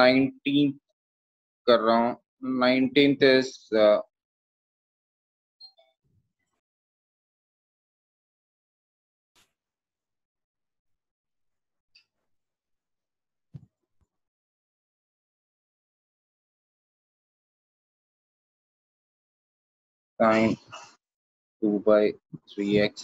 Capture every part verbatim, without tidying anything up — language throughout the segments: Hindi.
नाइनटीन कर रहा हूँ. Nineteenth is sine two by three x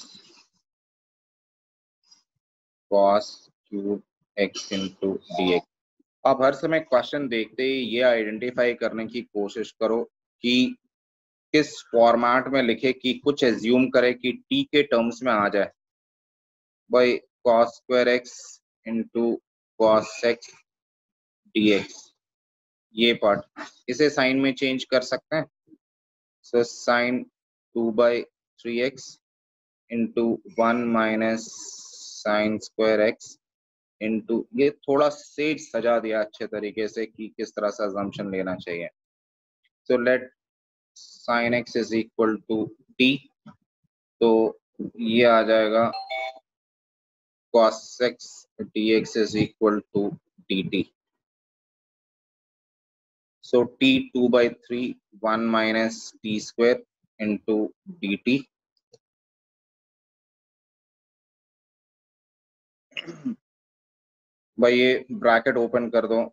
cos cube x into d x. आप हर समय क्वेश्चन देखते ही ये आइडेंटिफाई करने की कोशिश करो कि किस फॉर्मेट में लिखे कि कुछ एज्यूम करे कि टी के टर्म्स में आ जाए. By cos square x into cos x d x. ये पार्ट इसे साइन में चेंज कर सकते हैं. So sine two by three x into one minus sine square x into, ये थोड़ा सेज सजा दिया अच्छे तरीके से कि किस तरह से अजम्पशन लेना चाहिए. So let sine x is equal to t. तो ये आ जाएगा cos x dx is equal to dt. So t two by three one minus t square into dt. भाई ये ब्रैकेट ओपन कर दो.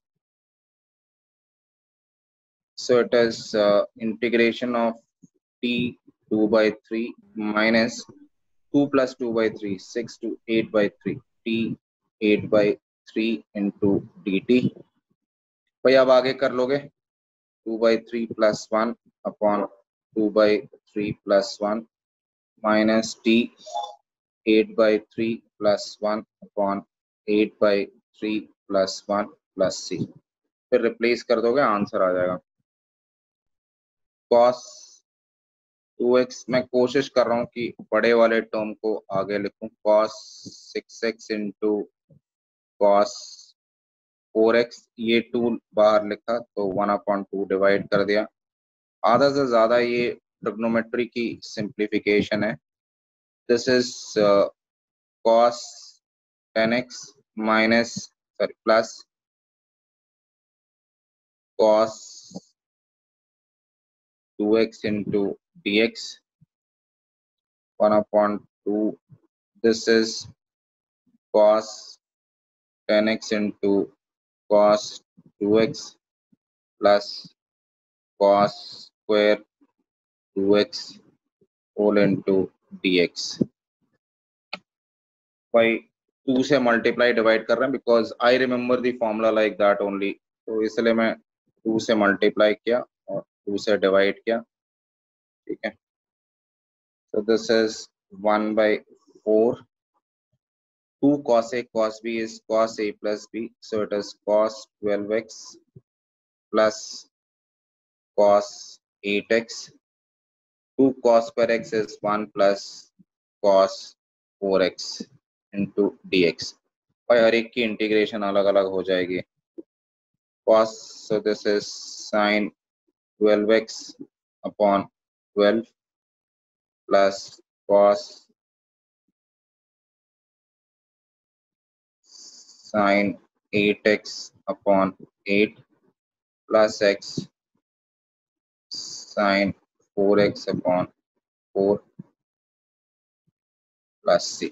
So it is uh, integration of t two by three minus two plus two by three, six to eight by three, t eight by three into dt. भाई अब आगे कर लोगे. Two by three plus one upon two by three plus one minus t eight by three plus one upon eight by three plus one plus c. फिर रिप्लेस कर दोगे, आंसर आ जाएगा. cos टू एक्स, मैं कोशिश कर रहा हूँ कि बड़े वाले टर्म को आगे लिखूं. cos six x into cos four x, ये टू बाहर लिखा तो वन अपॉन टू डिवाइड कर दिया. आधा से ज्यादा ये ट्रिग्नोमेट्री की सिंप्लीफिकेशन है. This is cos ten x minus sorry plus cos two x into dx one upon two. This is cos ten x into cos two x plus cos square two x whole into dx. भाई टू से मल्टीप्लाई डिवाइड कर रहे हैं because I remember the formula like that only. तो इसलिए मैं टू से मल्टीप्लाई किया और टू से डिवाइड किया. ठीक है. So this is one by four. two cos a cos b is cos a plus b. So it is cos twelve x plus cos eight x. two cos square x is one plus cos four x into dx. और हर एक की इंटीग्रेशन अलग अलग हो जाएगी. cos, so this is sin twelve x upon twelve plus cos sin eight x upon eight plus x sin four x upon four plus c.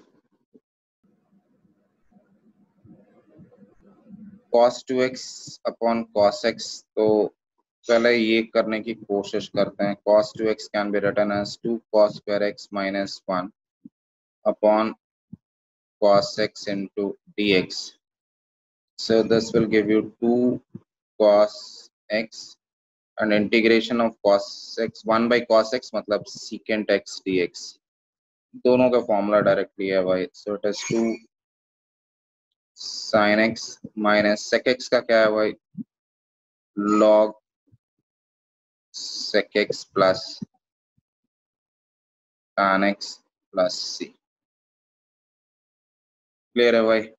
cos two x upon cos x, तो पहले ये करने की कोशिश करते हैं. cos two x can be written as two cos square x minus one upon cos x into dx. So this will give you two cos x and integration of cos x, one by cos x मतलब secant x dx. दोनों का फॉर्मूला डायरेक्टली है भाई. So it is two sin x minus sec x का क्या है भाई, log sec x plus tan x plus c. Clear है भाई.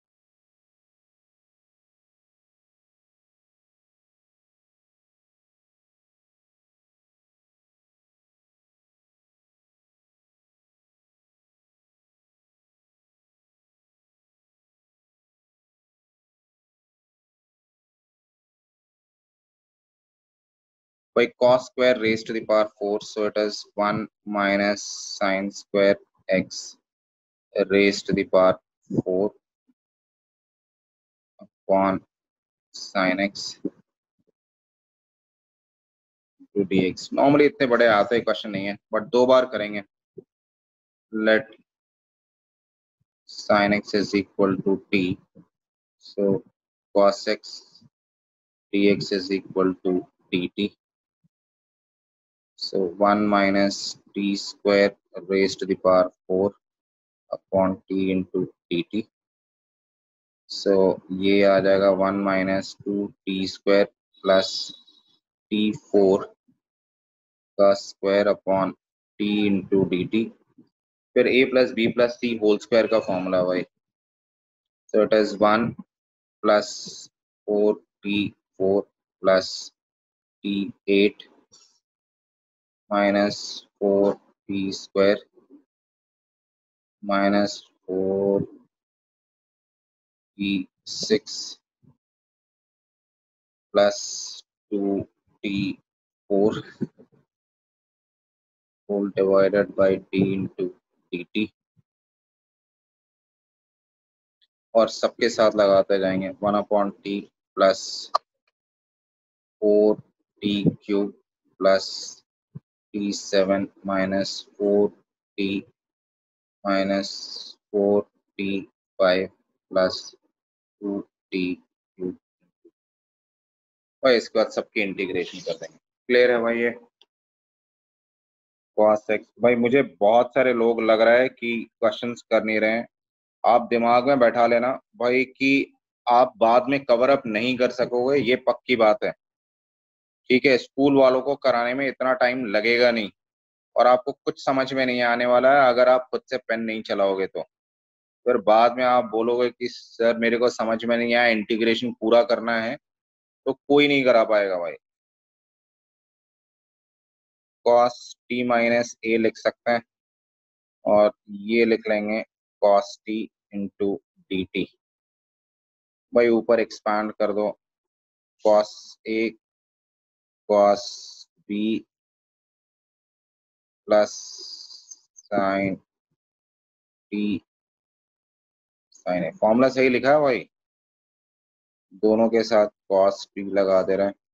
by cos square raised to the power four, so it is one minus sine square x raised to the power four upon sin x to dx. Normally इतने बड़े आते क्वेश्चन नहीं है, बट दो बार करेंगे. Let sin x is equal to t, so cos x dx is equal to dt. So one minus t square raised to the power four upon t into dt. So ये आ जाएगा one minus two t square plus t four का square upon t into dt. फिर a plus b plus c whole square का फॉर्मूला भाई. So it is one plus four t four plus t eight minus four t square minus four t six plus two t four whole divided by t into dt. और सबके साथ लगाते जाएंगे. One upon t plus four t cube plus t seven minus four t minus four t five plus two t cube. और इसके बाद सबकी इंटीग्रेशन कर देंगे. क्लियर है भाई? ये cos x. भाई मुझे बहुत सारे लोग लग रहा है कि क्वेश्चंस कर नहीं रहे हैं. आप दिमाग में बैठा लेना भाई कि आप बाद में कवर अप नहीं कर सकोगे, ये पक्की बात है. ठीक है, स्कूल वालों को कराने में इतना टाइम लगेगा नहीं, और आपको कुछ समझ में नहीं आने वाला है अगर आप खुद से पेन नहीं चलाओगे तो. फिर बाद में आप बोलोगे कि सर मेरे को समझ में नहीं आया, इंटीग्रेशन पूरा करना है, तो कोई नहीं करा पाएगा भाई. cos t माइनस ए लिख सकते हैं, और ये लिख लेंगे cos t into d t. भाई ऊपर एक्सपांड कर दो. cos a cos b plus sin t sin a. Formula सही लिखा है भाई, दोनों के साथ cos t लगा दे रहे हैं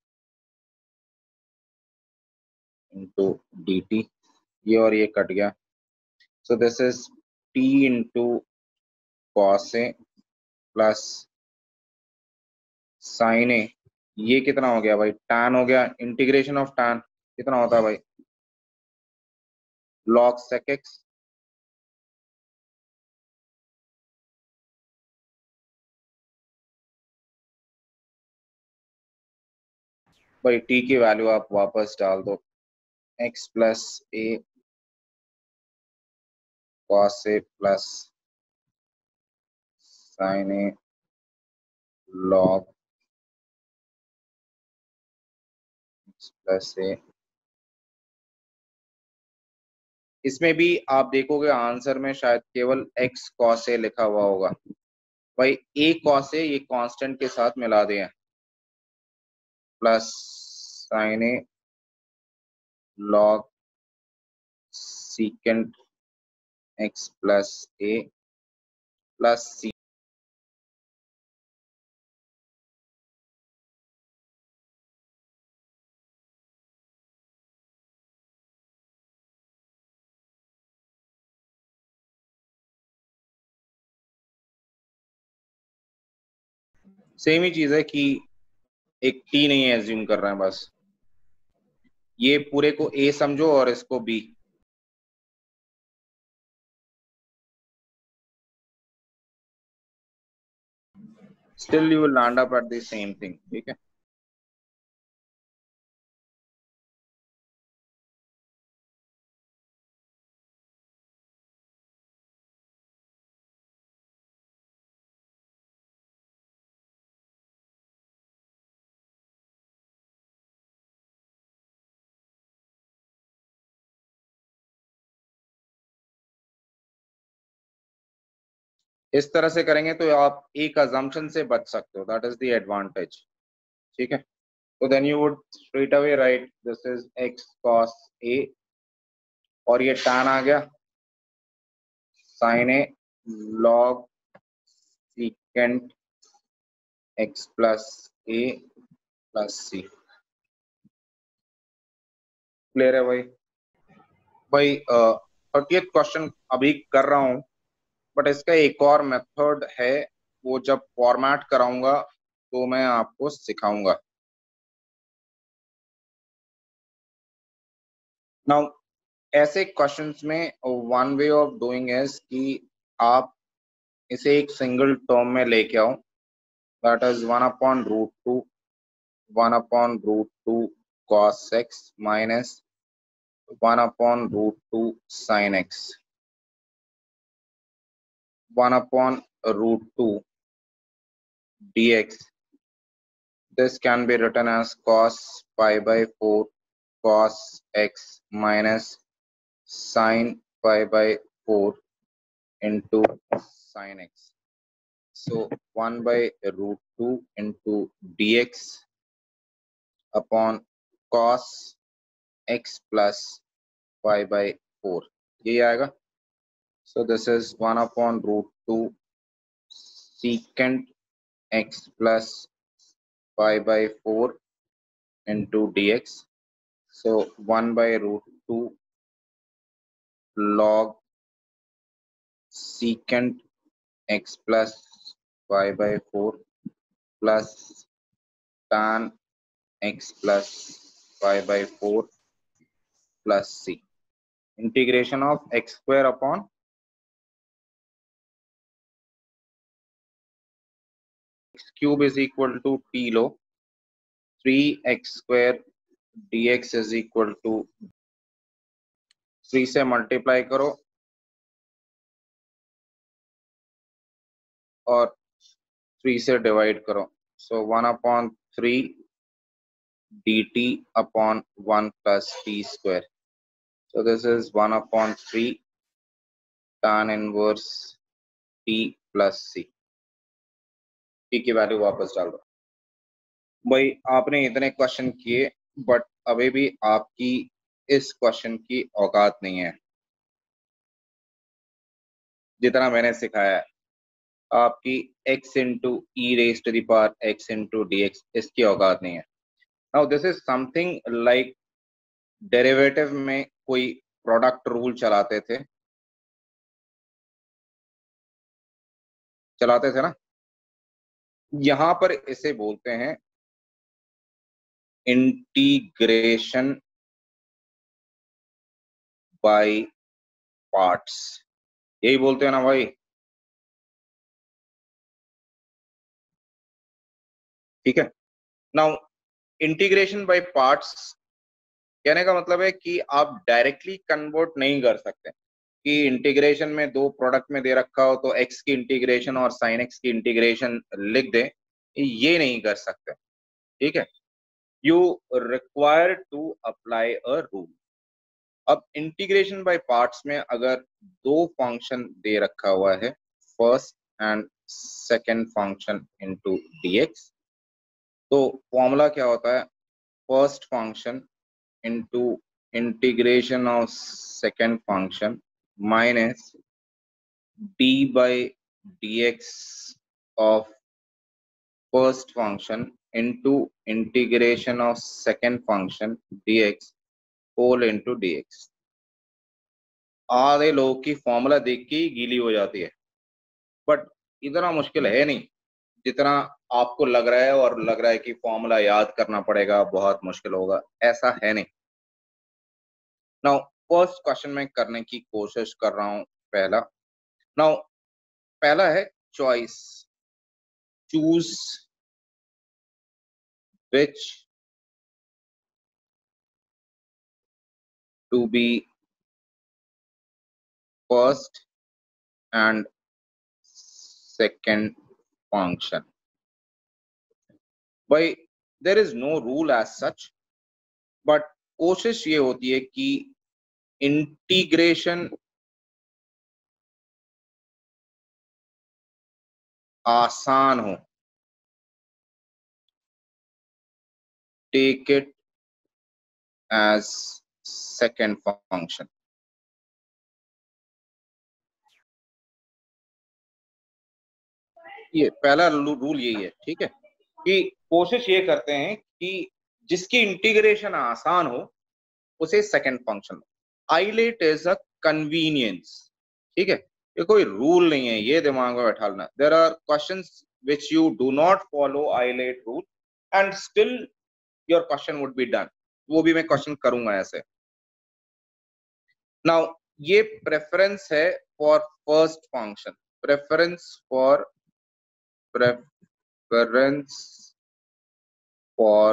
इंटू डी टी. ये और ये कट गया. So this is t into cos a plus sin a. ये कितना हो गया भाई? tan हो गया. इंटीग्रेशन ऑफ tan कितना होता है भाई? log sec x भाई. t की वैल्यू आप वापस डाल दो. x plus a cos a plus sin a log x plus a. इसमें भी आप देखोगे आंसर में शायद केवल x cos a लिखा हुआ होगा भाई. a cos a ये कांस्टेंट के साथ मिला दिए, plus sin a log secant x plus a plus c. Same ही चीज है कि एक t नहीं है एज्यूम कर रहे हैं बस. ये पूरे को a समझो और इसको b. Still you will land up at the same thing. ठीक है. इस तरह से करेंगे तो आप एक अजम्पशन से बच सकते हो. That is the advantage. ठीक है. तो then you would straight away write this is x cos a और ये tan आ गया sin a log secant x plus a plus c। Clear है भाई? भाई थर्टियथ क्वेश्चन अभी कर रहा हूं, बट इसका एक और मेथड है, वो जब फॉर्मेट कराऊंगा तो मैं आपको सिखाऊंगा। नाउ ऐसे क्वेश्चंस में one way of doing is कि आप इसे एक सिंगल टर्म में लेके आओ, that is one upon root two one upon root two cos x minus one upon root two sine x one upon root two dx. This can be written as cos pi by four cos x minus sin pi by four into sin x. So one by root two into dx upon cos x plus pi by four. ये आएगा. So this is one upon root two secant x plus pi by four into dx. So one by root two log secant x plus pi by four plus tan x plus pi by four plus c. Integration of x square upon x cube is equal to t log three x square dx is equal to three से मल्टीप्लाई करो और थ्री से डिवाइड करो। So one upon three d t upon one plus t square. So this is one upon three tan inverse t plus c. T की वैल्यू वापस डाल दो। भाई आपने इतने क्वेश्चन किए, बट अभी भी आपकी इस क्वेश्चन की औकात नहीं है जितना मैंने सिखाया है। आपकी x into e raise to the power x into d x इसकी औकात नहीं है। Now this is something like derivative में कोई प्रोडक्ट रूल चलाते थे चलाते थे ना, यहां पर इसे बोलते हैं इंटीग्रेशन बाय पार्ट्स। यही बोलते हैं ना भाई? ठीक है। नाउ इंटीग्रेशन बाय पार्ट्स कहने का मतलब है कि आप डायरेक्टली कन्वर्ट नहीं कर सकते कि इंटीग्रेशन में दो प्रोडक्ट में दे रखा हो तो x की इंटीग्रेशन और साइन x की इंटीग्रेशन लिख दे, ये नहीं कर सकते। ठीक है, you require to apply a rule. अब इंटीग्रेशन बाय पार्ट्स में अगर दो फंक्शन दे रखा हुआ है, first and second function into dx, तो फॉर्मूला क्या होता है? First function into integration of second function minus d by dx of first function into integration of second function dx whole into dx। आधे लोगों की फॉर्मूला देख के ही गीली हो जाती है, बट इतना मुश्किल है नहीं जितना आपको लग रहा है, और लग रहा है कि फॉर्मूला याद करना पड़ेगा, बहुत मुश्किल होगा। ऐसा है नहीं। नाउ फर्स्ट क्वेश्चन में करने की कोशिश कर रहा हूं पहला। नाउ पहला है choice, choose which to be first and second function. भाई there is no rule as such, but कोशिश ये होती है कि इंटीग्रेशन आसान हो। take it as second function. ये पहला रूल यही है, ठीक है, कि कोशिश ये करते हैं कि जिसकी इंटीग्रेशन आसान हो उसे second function. ILATE is a convenience, ठीक है, ये कोई रूल नहीं है, ये दिमाग में बैठा लेना। There are questions which you do not follow ILATE rule and still your question would be done, वो भी मैं क्वेश्चन करूंगा ऐसे। नाउ ये प्रेफरेंस है for first function, preference for preference for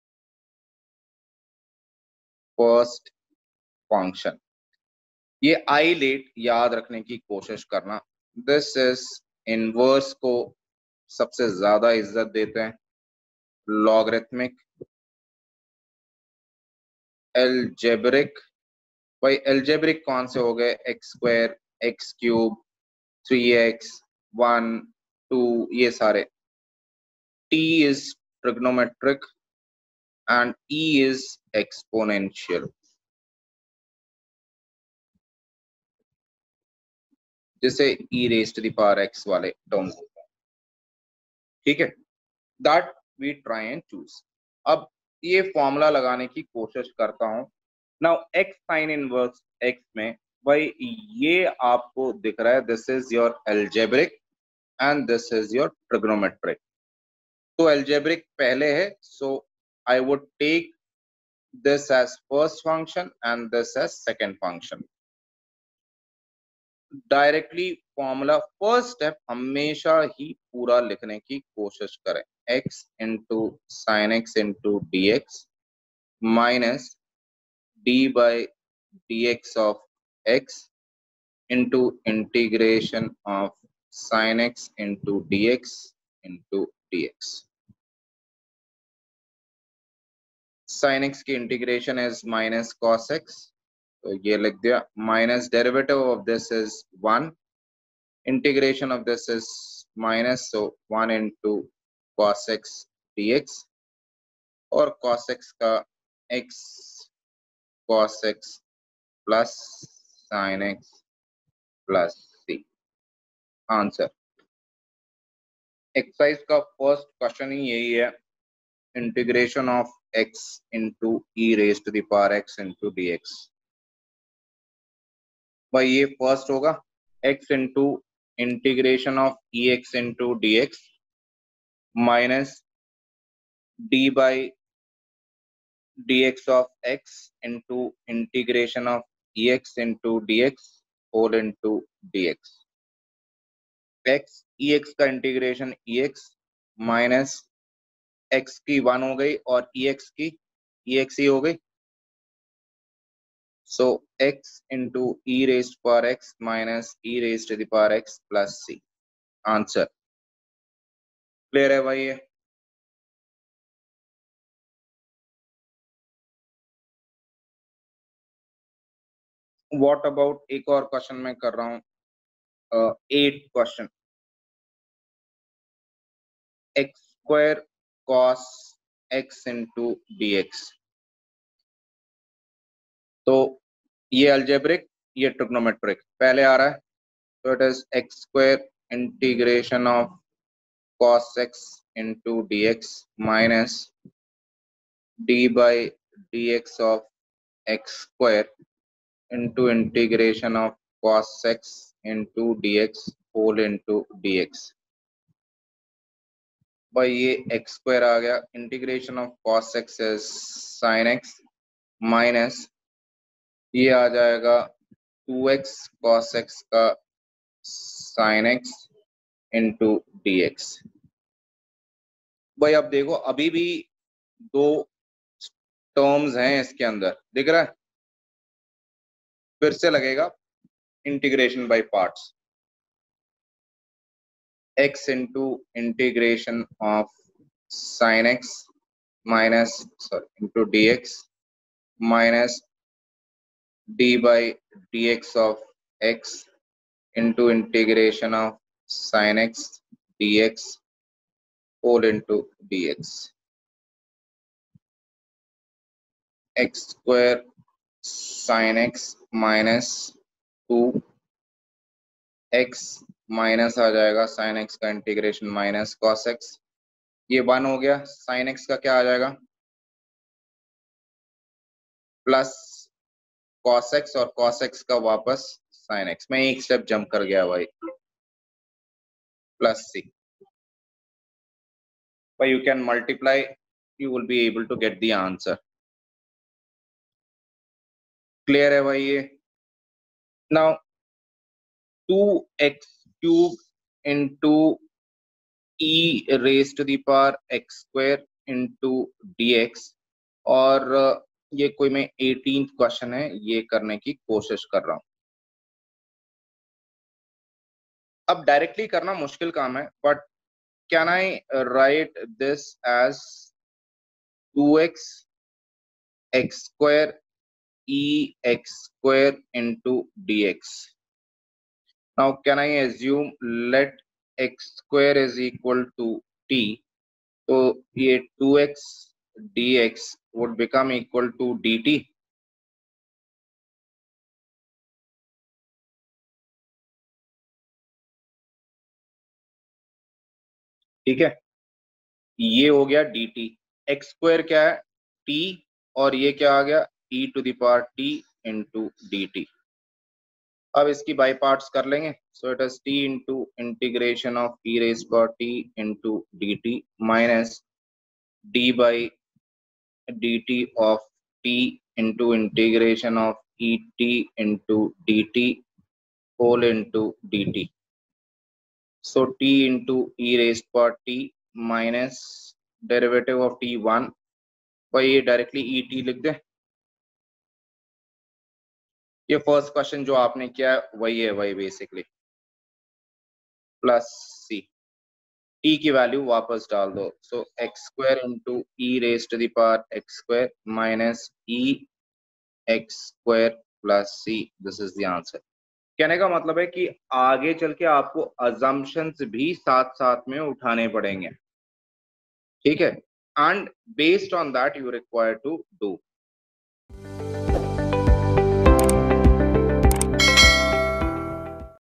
first function. ये आइलेट याद रखने की कोशिश करना। दिस इज इनवर्स को सबसे ज्यादा इज्जत देते हैं, लॉगरिथमिक, एल्जेब्रिक। भाई एल्जेब्रिक कौन से हो गए? X square, x cube, three x, one, two, ये सारे। T is trigonometric and E is exponential, जिसे e raised to the power x वाले टर्म होते हैं, ठीक है, that we try and choose. अब ये फॉर्मूला लगाने की कोशिश करता हूं। Now x sine inverse x में, भाई ये आपको दिख रहा है, this is your algebraic and this is your trigonometric. तो एल्जेब्रिक पहले है, so I would take this as first function and this as second function. Directly formula first step हमेशा ही पूरा लिखने की कोशिश करें। x into sine x into d x minus d by d x of x into integration of sine x into d x into d x. Sine x की integration is minus cos x, तो ये लिख दिया, minus derivative of this is one, integration of this is minus, so one into cos x d x, और कॉस एक्स का x cos x plus sine x plus c. Answer. Exercise का फर्स्ट क्वेश्चन ही यही है, integration of x into e raise to the power x into d x. भाई ये फर्स्ट होगा, x into integration of e x into d x minus d by dx of x into integration of ex into dx whole into dx। x ex का इंटीग्रेशन ex माइनस x की वन हो गई और ex की ex ही हो गई, सो x into e raised power x minus e raised to the power x plus c। Answer clear है भाई? ये व्हाट अबाउट एक और क्वेश्चन मैं कर रहा हूं, eight question, x square cos x into d x. तो ये अलजेब्रिक, ये ट्रिग्नोमेट्रिक पहले आ रहा है, तो it is x square integration of cos x into d x minus d by d x of x square into integration of cos x into d x whole into d x. भाई ये एक्स स्क्वायर आ गया, integration of cos x is sine x minus ये आ जाएगा टू एक्स कॉस एक्स का sine x into d x. भाई अब देखो अभी भी दो टर्म्स हैं इसके अंदर, दिख रहा है? फिर से लगेगा integration by parts, x into integration of sine x minus sorry into d x minus d by d x of x into integration of sine x d x whole into d x. X square sine x minus two x minus आ जाएगा साइन एक्स का इंटीग्रेशन माइनस कॉस एक्स, ये वन हो गया। साइन एक्स का क्या आ जाएगा प्लस कॉस एक्स और कॉस एक्स का वापस साइन एक्स, मैं एक स्टेप जंप कर गया भाई, plus c. But you can multiply, you will be able to get the answer. Clear है भाई ये? Now two x cube into e raised to the power x square into dx, और ये कोई मैं एटीन्थ क्वेश्चन है, ये करने की कोशिश कर रहा हूं। अब डायरेक्टली करना मुश्किल काम है, but can I write this as two x x square e x square into dx. Now can I assume let x square is equal to t, so ये two x dx would become equal to dt. ठीक है, ये हो गया dt। x square क्या है t, और ये क्या आ गया e to the power t into dt। अब इसकी बाई पार्ट्स कर लेंगे, so it is t into integration of e raise power t into d t minus d by dt of t into integration of et into dt whole into dt. So t into e raised power t minus derivative of t one, भाई ये डायरेक्टली et लिख दे। ये फर्स्ट क्वेश्चन जो आपने किया है वही है भाई बेसिकली, प्लस सी, t की वैल्यू वापस डाल दो, so x square into e raise to the power x square minus e x square plus c, this is the answer. कहने का मतलब है कि आगे चल के आपको अजम्पशंस भी साथ साथ में उठाने पड़ेंगे, ठीक है, and based on that you require to do.